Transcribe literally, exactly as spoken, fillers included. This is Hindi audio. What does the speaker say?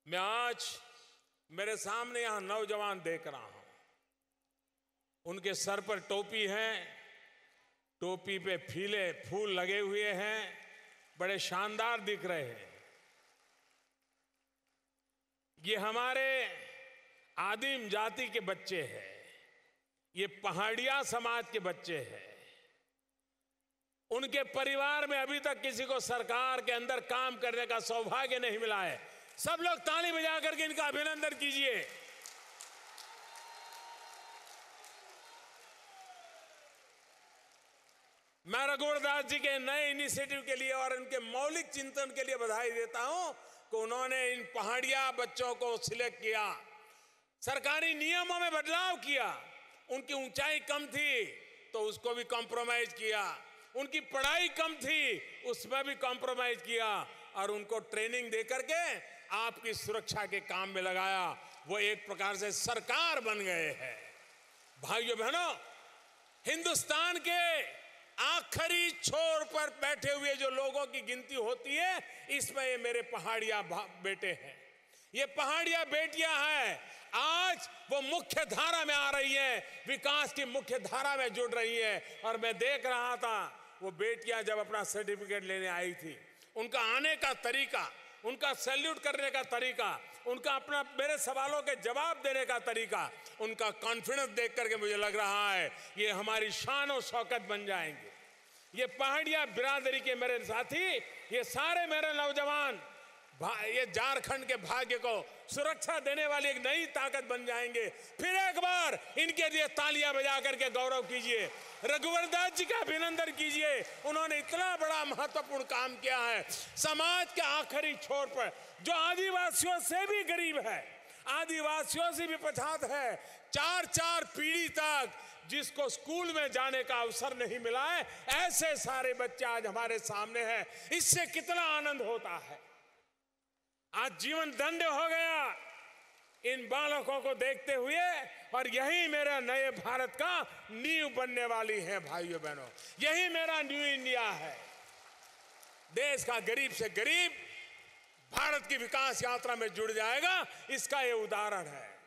मैं आज मेरे सामने यहां नौजवान देख रहा हूं, उनके सर पर टोपी है, टोपी पे फीले फूल लगे हुए हैं, बड़े शानदार दिख रहे हैं। ये हमारे आदिम जाति के बच्चे हैं, ये पहाड़िया समाज के बच्चे हैं। उनके परिवार में अभी तक किसी को सरकार के अंदर काम करने का सौभाग्य नहीं मिला है। सब लोग ताली बजा करके इनका अभिनंदन कीजिए। मैं रघुवर दास जी के नए इनिशिएटिव के लिए और इनके मौलिक चिंतन के लिए बधाई देता हूं कि उन्होंने इन पहाड़िया बच्चों को सिलेक्ट किया, सरकारी नियमों में बदलाव किया। उनकी ऊंचाई कम थी तो उसको भी कॉम्प्रोमाइज किया, उनकी पढ़ाई कम थी उसमें भी कॉम्प्रोमाइज किया और उनको ट्रेनिंग दे करके आपकी सुरक्षा के काम में लगाया। वो एक प्रकार से सरकार बन गए हैं। भाइयों बहनों, हिंदुस्तान के आखिरी छोर पर बैठे हुए जो लोगों की गिनती होती है, इसमें ये मेरे पहाड़िया बेटे हैं, ये पहाड़िया बेटियां हैं। आज वो मुख्य धारा में आ रही है, विकास की मुख्य धारा में जुड़ रही है। और मैं देख रहा था वो बेटियां जब अपना सर्टिफिकेट लेने आई थी, उनका आने का तरीका, उनका सैल्यूट करने का तरीका, उनका अपना मेरे सवालों के जवाब देने का तरीका, उनका कॉन्फिडेंस देख करके मुझे लग रहा है ये हमारी शान और शौकत बन जाएंगे। ये पहाड़िया बिरादरी के मेरे साथी, ये सारे मेरे नौजवान ये झारखंड के भाग्य को सुरक्षा देने वाली एक नई ताकत बन जाएंगे। फिर एक बार इनके लिए तालियां बजा करके गौरव कीजिए, रघुवर दास जी का अभिनंदन कीजिए। उन्होंने इतना बड़ा महत्वपूर्ण काम किया है। समाज के आखिरी छोर पर जो आदिवासियों से भी गरीब है, आदिवासियों से भी पछात है, चार चार पीढ़ी तक जिसको स्कूल में जाने का अवसर नहीं मिला है, ऐसे सारे बच्चे आज हमारे सामने हैं। इससे कितना आनंद होता है। आज जीवन धन्य हो गया इन बालकों को देखते हुए, और यही मेरा नए भारत का नींव बनने वाली है। भाइयों बहनों, यही मेरा न्यू इंडिया है। देश का गरीब से गरीब भारत की विकास यात्रा में जुड़ जाएगा, इसका ये उदाहरण है।